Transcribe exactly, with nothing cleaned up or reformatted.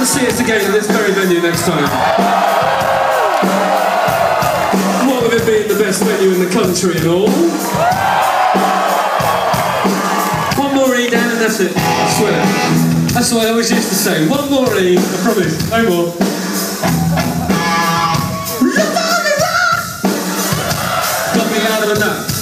to see us again at this very venue next time. What with it being the best venue in the country and all. One more E, Dan, and that's it. I swear. That's what I always used to say. One more E, I promise. No more. Got me louder than that.